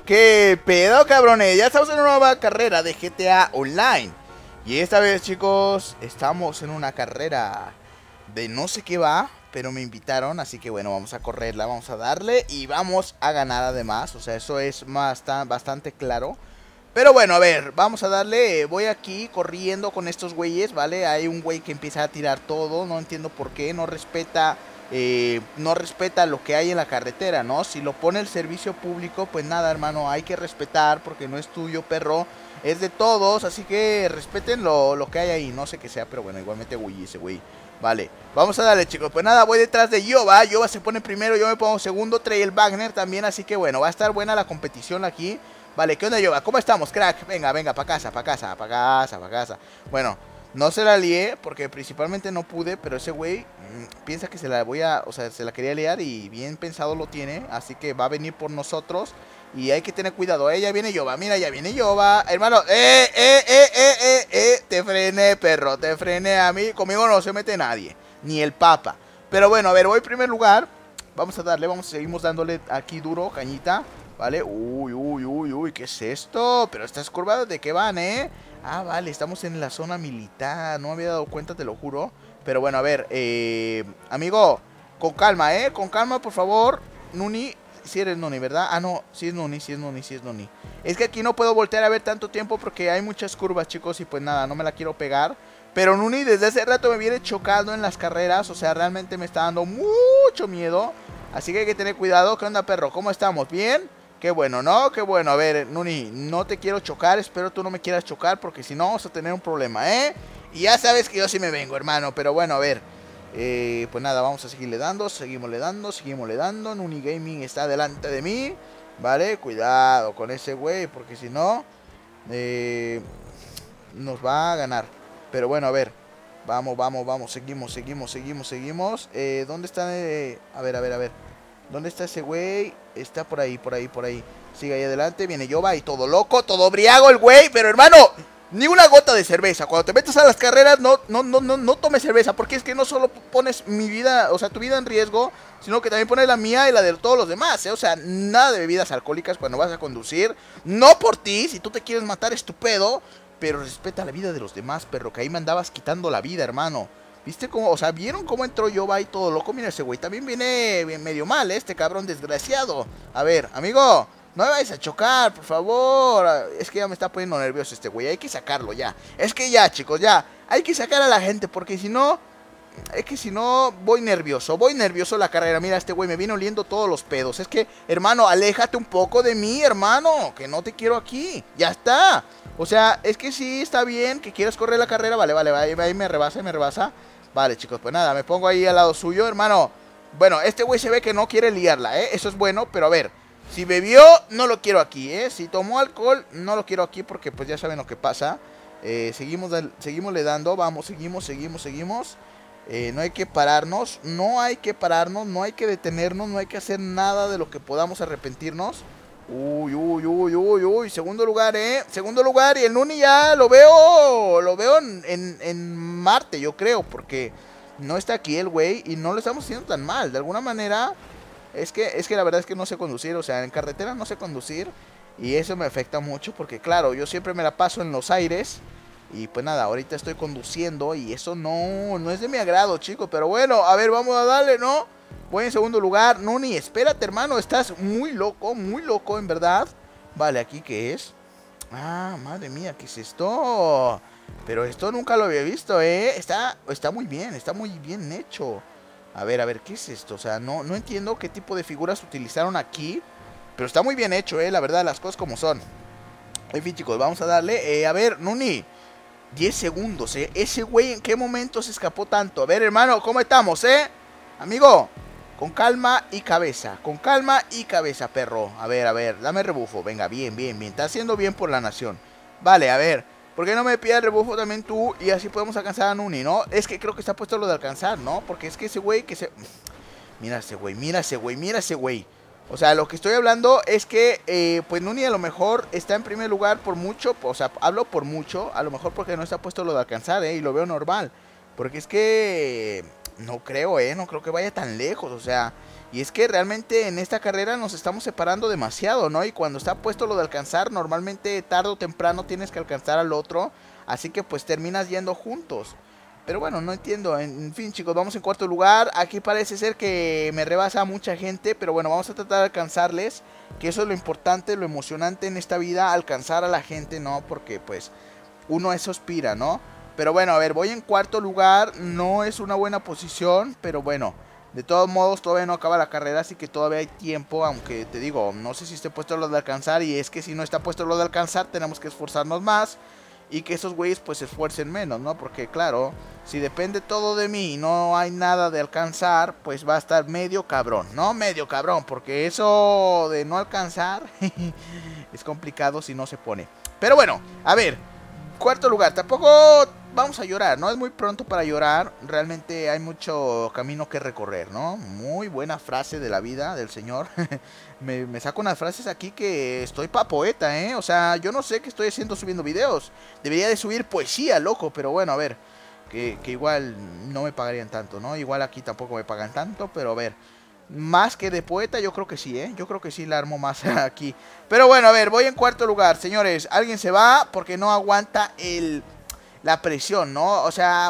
¿Qué pedo, cabrones? Ya estamos en una nueva carrera de GTA Online. Y esta vez, chicos, estamos en una carrera de no sé qué va, pero me invitaron, así que bueno, vamos a correrla, vamos a darle y vamos a ganar además. O sea, eso es bastante claro. Pero bueno, a ver, vamos a darle. Voy aquí corriendo con estos güeyes, ¿vale? Hay un güey que empieza a tirar todo, no entiendo por qué, no respeta lo que hay en la carretera, ¿no? Si lo pone el servicio público, pues nada, hermano, hay que respetar porque no es tuyo, perro, es de todos, así que respeten lo que hay ahí, no sé qué sea, pero bueno, igualmente güey, ese güey. Vale, vamos a darle, chicos. Pues nada, voy detrás de Yoba. Yoba se pone primero, yo me pongo segundo. Trae el Wagner también, así que bueno, va a estar buena la competición aquí. Vale, ¿qué onda, Yoba? ¿Cómo estamos, crack? Venga, venga, pa' casa, pa' casa, pa' casa, pa' casa. Bueno, no se la lié porque principalmente no pude, pero ese güey piensa que se la voy a... O sea, se la quería liar y bien pensado lo tiene. Así que va a venir por nosotros y hay que tener cuidado. Ya viene Yoba, mira, ya viene Yoba. Hermano, te frené, perro, te frené a mí. Conmigo no se mete nadie, ni el papa. Pero bueno, a ver, voy en primer lugar. Vamos a darle, seguimos dándole aquí duro, cañita. Vale, uy, ¿qué es esto? Pero estas curvas, ¿de qué van, Ah, vale, estamos en la zona militar. No me había dado cuenta, te lo juro. Pero bueno, a ver, amigo, con calma, con calma, por favor. Nuni, si eres Nuni, ¿verdad? Ah, no, sí es Nuni, sí es Nuni, sí es Nuni. Es que aquí no puedo voltear a ver tanto tiempo porque hay muchas curvas, chicos. Y pues nada, no me la quiero pegar. Pero Nuni desde hace rato me viene chocando en las carreras. O sea, realmente me está dando mucho miedo. Así que hay que tener cuidado. ¿Qué onda, perro? ¿Cómo estamos? ¿Bien? Qué bueno, ¿no? Qué bueno. A ver, Nuni, no te quiero chocar. Espero tú no me quieras chocar porque si no vamos a tener un problema, Y ya sabes que yo sí me vengo, hermano. Pero bueno, a ver. Pues nada, vamos a seguirle dando. Seguimos le dando. Nuni Gaming está delante de mí. Vale, cuidado con ese güey porque si no nos va a ganar. Pero bueno, a ver. Vamos. Seguimos. ¿Dónde está? A ver. ¿Dónde está ese güey? Está por ahí. Sigue ahí adelante. Viene Yoba y todo loco, todo briago el güey. Pero hermano, ni una gota de cerveza. Cuando te metes a las carreras, no tomes cerveza. Porque es que no solo pones mi vida, o sea, tu vida en riesgo, sino que también pones la mía y la de todos los demás, O sea, nada de bebidas alcohólicas cuando vas a conducir. No por ti, si tú te quieres matar es tu pedo. Pero respeta la vida de los demás, perro. Que ahí me andabas quitando la vida, hermano. ¿Viste cómo? O sea, ¿vieron cómo entró Yoba y todo loco? Mira ese güey, también viene medio mal, este cabrón desgraciado. A ver, amigo, no me vayas a chocar, por favor. Es que ya me está poniendo nervioso este güey, hay que sacarlo ya. Es que ya, chicos, ya, hay que sacar a la gente porque si no... Es que si no, voy nervioso la carrera. Mira, este güey me viene oliendo todos los pedos. Es que, hermano, aléjate un poco de mí, hermano, que no te quiero aquí. Ya está. O sea, es que sí, está bien que quieras correr la carrera. Vale, ahí me rebasa. Vale, chicos, pues nada, me pongo ahí al lado suyo, hermano. Bueno, este güey se ve que no quiere liarla, Eso es bueno, pero a ver, si bebió, no lo quiero aquí, Si tomó alcohol, no lo quiero aquí porque pues ya saben lo que pasa. Seguimos le dando, vamos, seguimos. No hay que pararnos, no hay que detenernos, no hay que hacer nada de lo que podamos arrepentirnos. Uy, segundo lugar, segundo lugar, y el Nuni ya lo veo en Marte, yo creo, porque no está aquí el güey y no lo estamos haciendo tan mal, de alguna manera. Es que la verdad es que no sé conducir, o sea, en carretera no sé conducir y eso me afecta mucho porque claro, yo siempre me la paso en los aires. Y pues nada, ahorita estoy conduciendo y eso no es de mi agrado, chicos. Pero bueno, a ver, vamos a darle, ¿no? Voy en segundo lugar. Nuni, espérate, hermano, estás muy loco, en verdad. Vale, ¿aquí qué es? Ah, madre mía, ¿qué es esto? Pero esto nunca lo había visto, Está muy bien hecho. A ver, ¿qué es esto? O sea, no entiendo qué tipo de figuras utilizaron aquí. Pero está muy bien hecho, la verdad, las cosas como son. En fin, chicos, vamos a darle. A ver, Nuni, 10 segundos, Ese güey, ¿en qué momento se escapó tanto? A ver, hermano, ¿cómo estamos, Amigo, con calma y cabeza. Perro. A ver, dame rebufo. Venga, bien. Está haciendo bien por la nación. Vale, a ver, ¿por qué no me pidas rebufo también tú? Y así podemos alcanzar a Nuni, ¿no? Es que creo que está puesto lo de alcanzar, ¿no? Porque es que ese güey que se... Mira ese güey. O sea, lo que estoy hablando es que, pues Nuni a lo mejor está en primer lugar por mucho, o sea, hablo por mucho, a lo mejor porque no está puesto lo de alcanzar, y lo veo normal. Porque es que, no creo, no creo que vaya tan lejos, o sea, y es que realmente en esta carrera nos estamos separando demasiado, ¿no? Y cuando está puesto lo de alcanzar, normalmente tarde o temprano tienes que alcanzar al otro, así que pues terminas yendo juntos. Pero bueno, no entiendo, en fin chicos, vamos en cuarto lugar, aquí parece ser que me rebasa mucha gente, pero bueno, vamos a tratar de alcanzarles, que eso es lo importante, lo emocionante en esta vida, alcanzar a la gente, ¿no? Porque pues uno eso aspira, ¿no? Pero bueno, a ver, voy en cuarto lugar, no es una buena posición, pero bueno, de todos modos todavía no acaba la carrera, así que todavía hay tiempo, aunque te digo, no sé si esté puesto lo de alcanzar, y es que si no está puesto lo de alcanzar, tenemos que esforzarnos más, y que esos güeyes pues se esfuercen menos, ¿no? Porque claro, si depende todo de mí y no hay nada de alcanzar, pues va a estar medio cabrón, ¿no? Medio cabrón, porque eso de no alcanzar es complicado si no se pone. Pero bueno, a ver, cuarto lugar, tampoco vamos a llorar, no es muy pronto para llorar, realmente hay mucho camino que recorrer, ¿no? Muy buena frase de la vida del señor. me saco unas frases aquí que estoy pa' poeta, o sea, yo no sé qué estoy haciendo subiendo videos, debería de subir poesía, loco, pero bueno, a ver, que igual no me pagarían tanto, ¿no? Igual aquí tampoco me pagan tanto, pero a ver, más que de poeta, yo creo que sí, yo creo que sí la armo más aquí. Pero bueno, a ver, voy en cuarto lugar, señores. Alguien se va porque no aguanta la presión, ¿no? O sea,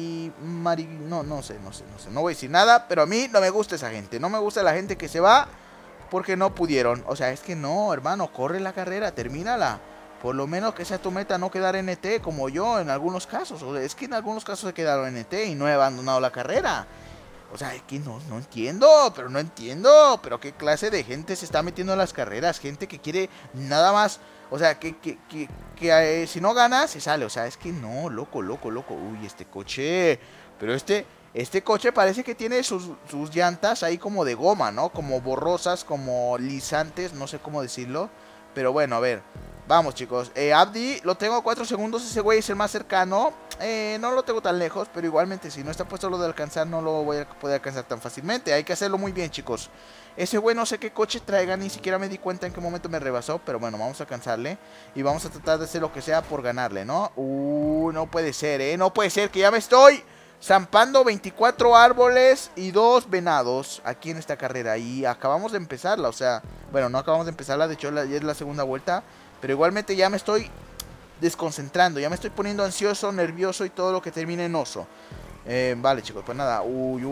no sé. No voy a decir nada, pero a mí no me gusta esa gente. No me gusta la gente que se va porque no pudieron. O sea, es que no, hermano, corre la carrera, termínala. Por lo menos que sea tu meta no quedar en ET como yo en algunos casos. O sea, es que en algunos casos he quedado en ET y no he abandonado la carrera. O sea, es que no entiendo, pero qué clase de gente se está metiendo en las carreras, gente que quiere nada más, o sea, que si no gana, se sale, o sea, es que no, loco, uy, este coche, pero este coche parece que tiene sus llantas ahí como de goma, ¿no? Como borrosas, como lisantes, no sé cómo decirlo, pero bueno, a ver, vamos chicos, Abdi, lo tengo a 4 segundos, ese güey es el más cercano, no lo tengo tan lejos, pero igualmente si no está puesto lo de alcanzar no lo voy a poder alcanzar tan fácilmente, hay que hacerlo muy bien chicos. Ese güey no sé qué coche traiga, ni siquiera me di cuenta en qué momento me rebasó, pero bueno, vamos a alcanzarle y vamos a tratar de hacer lo que sea por ganarle, ¿no? No puede ser, no puede ser que ya me estoy zampando 24 árboles y 2 venados aquí en esta carrera y acabamos de empezarla, o sea, bueno, no acabamos de empezarla, de hecho ya es la segunda vuelta. Pero igualmente ya me estoy desconcentrando, ya me estoy poniendo ansioso, nervioso y todo lo que termine en oso. Vale chicos, pues nada.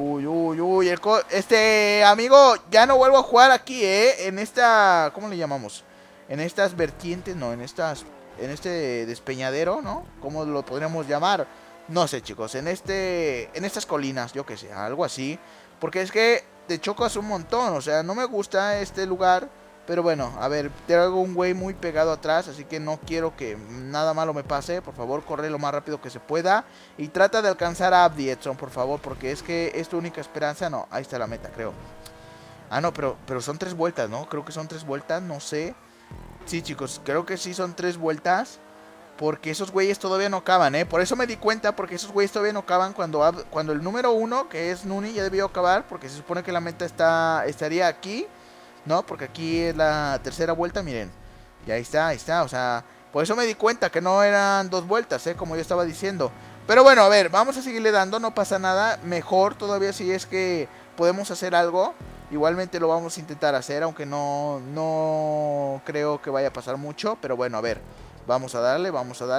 Este amigo, ya no vuelvo a jugar aquí, en esta, ¿cómo le llamamos? En estas vertientes, no, en este despeñadero, ¿no? ¿Cómo lo podríamos llamar? No sé chicos, en estas colinas, yo que sé, algo así. Porque es que te chocas un montón, o sea, no me gusta este lugar. Pero bueno, a ver, tengo un güey muy pegado atrás, así que no quiero que nada malo me pase. Por favor, corre lo más rápido que se pueda. Y trata de alcanzar a Abdi, Edson, por favor, porque es que es tu única esperanza. No, ahí está la meta, creo. Ah, no, pero son 3 vueltas, ¿no? Creo que son 3 vueltas, no sé. Sí, chicos, creo que sí son 3 vueltas. Porque esos güeyes todavía no acaban, Por eso me di cuenta, porque esos güeyes todavía no acaban cuando el número 1, que es Nuni, ya debió acabar. Porque se supone que la meta estaría aquí. No, porque aquí es la tercera vuelta, miren. Y ahí está, o sea, por eso me di cuenta que no eran 2 vueltas, como yo estaba diciendo. Pero bueno, a ver, vamos a seguirle dando, no pasa nada. Mejor todavía si es que podemos hacer algo. Igualmente lo vamos a intentar hacer, aunque no creo que vaya a pasar mucho. Pero bueno, a ver, vamos a darle.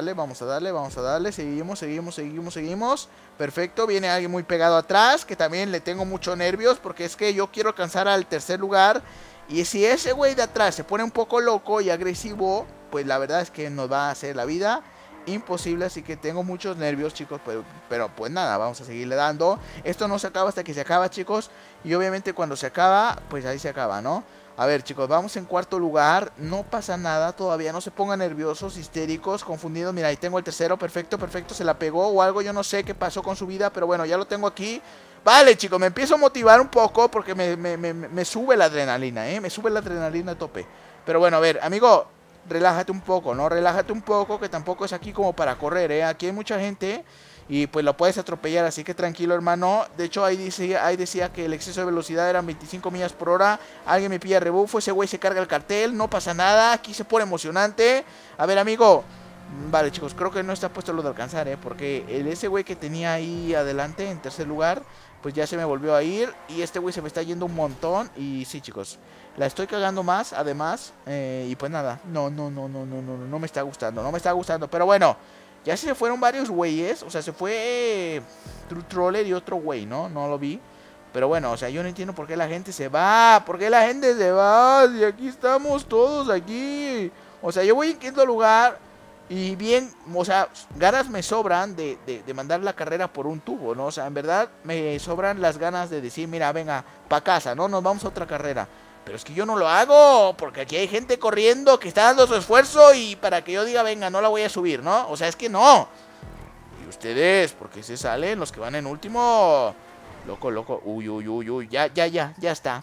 Seguimos. Perfecto, viene alguien muy pegado atrás, que también le tengo muchos nervios, porque es que yo quiero alcanzar al tercer lugar. Y si ese güey de atrás se pone un poco loco y agresivo, pues la verdad es que nos va a hacer la vida imposible. Así que tengo muchos nervios, chicos, pero pues nada, vamos a seguirle dando. Esto no se acaba hasta que se acaba, chicos. Y obviamente cuando se acaba, pues ahí se acaba, ¿no? A ver, chicos, vamos en cuarto lugar. No pasa nada todavía, no se pongan nerviosos, histéricos, confundidos. Mira, ahí tengo el tercero, perfecto, se la pegó o algo. Yo no sé qué pasó con su vida, pero bueno, ya lo tengo aquí. Vale, chicos, me empiezo a motivar un poco porque me sube la adrenalina, me sube la adrenalina a tope. Pero bueno, a ver, amigo, relájate un poco, ¿no? Relájate un poco, que tampoco es aquí como para correr, Aquí hay mucha gente y pues lo puedes atropellar, así que tranquilo, hermano. De hecho, ahí decía que el exceso de velocidad eran 25 millas por hora. Alguien me pilla rebufo, ese güey se carga el cartel, no pasa nada, aquí se pone emocionante. A ver, amigo, Vale, chicos, creo que no está puesto lo de alcanzar, porque ese güey que tenía ahí adelante, en tercer lugar, pues ya se me volvió a ir. Y este güey se me está yendo un montón. Y sí, chicos, la estoy cagando más, además. Y pues nada, no me está gustando, no me está gustando. Pero bueno, ya se fueron varios güeyes. O sea, se fue True Troller y otro güey, ¿no? No lo vi. Pero bueno, o sea, yo no entiendo por qué la gente se va. ¿Por qué la gente se va? Si aquí estamos todos aquí. O sea, yo voy en quinto lugar. Y bien, o sea, ganas me sobran de mandar la carrera por un tubo, ¿no? O sea, en verdad me sobran las ganas de decir, mira, venga, pa' casa, ¿no? Nos vamos a otra carrera. Pero es que yo no lo hago, porque aquí hay gente corriendo que está dando su esfuerzo y para que yo diga, venga, no la voy a subir, ¿no? O sea, es que no. Y ustedes, porque se salen los que van en último. Loco, uy, ya está,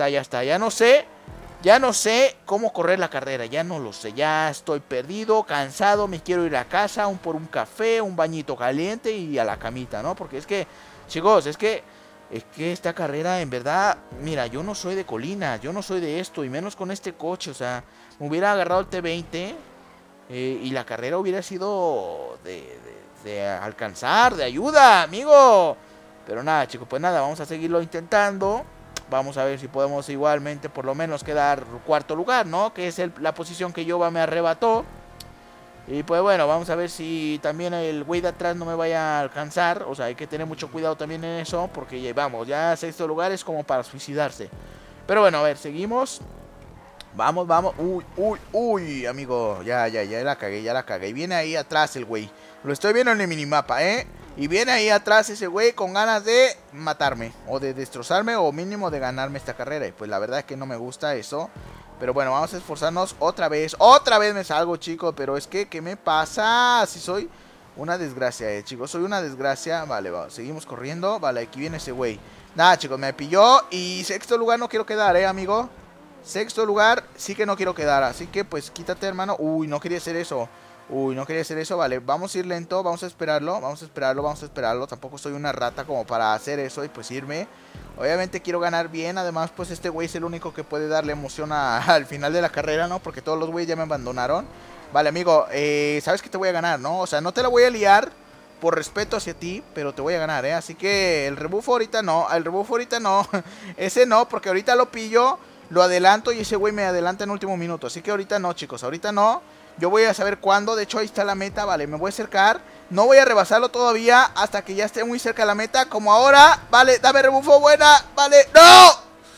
ya no sé cómo correr la carrera, ya no lo sé, ya estoy perdido, cansado, me quiero ir a casa, por un café, un bañito caliente y a la camita, ¿no? Porque es que, chicos, es que esta carrera, en verdad, mira, yo no soy de colinas, yo no soy de esto, y menos con este coche, o sea, me hubiera agarrado el T20 y la carrera hubiera sido de alcanzar, de ayuda, amigo. Pero nada, chicos, pues nada, vamos a seguirlo intentando. Vamos a ver si podemos igualmente por lo menos quedar cuarto lugar, ¿no? Que es la posición que Yoba me arrebató. Y pues bueno, vamos a ver si también el güey de atrás no me vaya a alcanzar. O sea, hay que tener mucho cuidado también en eso. Porque vamos, ya sexto lugar es como para suicidarse. Pero bueno, a ver, seguimos. Vamos. Uy, amigo. Ya la cagué. Y viene ahí atrás el güey. Lo estoy viendo en el minimapa, Y viene ahí atrás ese güey con ganas de matarme. O de destrozarme o mínimo de ganarme esta carrera. Y pues la verdad es que no me gusta eso. Pero bueno, vamos a esforzarnos otra vez. Otra vez me salgo, chicos. Pero es que, ¿qué me pasa? Si soy una desgracia, chicos. Soy una desgracia. Vale, seguimos corriendo. Vale, aquí viene ese güey. Nada, chicos, me pilló. Y sexto lugar no quiero quedar, amigo. Sexto lugar sí que no quiero quedar. Así que pues quítate, hermano. Uy, no quería hacer eso. Vale, vamos a ir lento, vamos a esperarlo. Tampoco soy una rata como para hacer eso y pues irme. Obviamente quiero ganar bien, además pues este güey es el único que puede darle emoción al final de la carrera, ¿no? Porque todos los güeyes ya me abandonaron. Vale, amigo, sabes que te voy a ganar, ¿no? O sea, no te la voy a liar por respeto hacia ti, pero te voy a ganar, Así que el rebufo ahorita no, Ese no, porque ahorita lo pillo, lo adelanto y ese güey me adelanta en último minuto. Así que ahorita no, chicos, ahorita no. Yo voy a saber cuándo, de hecho ahí está la meta, vale, me voy a acercar. No voy a rebasarlo todavía hasta que ya esté muy cerca de la meta, como ahora. Vale, dame rebufo, buena, vale, ¡no!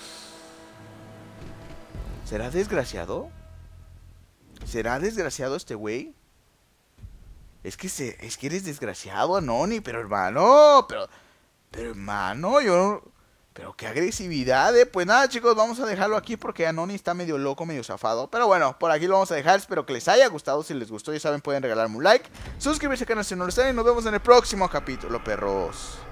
¿Será desgraciado? ¿Será desgraciado este güey? Es que eres desgraciado, Anoni, pero hermano, pero hermano, pero qué agresividad, Pues nada, chicos, vamos a dejarlo aquí porque Anoni está medio loco, medio zafado. Pero bueno, por aquí lo vamos a dejar. Espero que les haya gustado. Si les gustó, ya saben, pueden regalarme un like, suscribirse al canal si no lo están y nos vemos en el próximo capítulo, perros.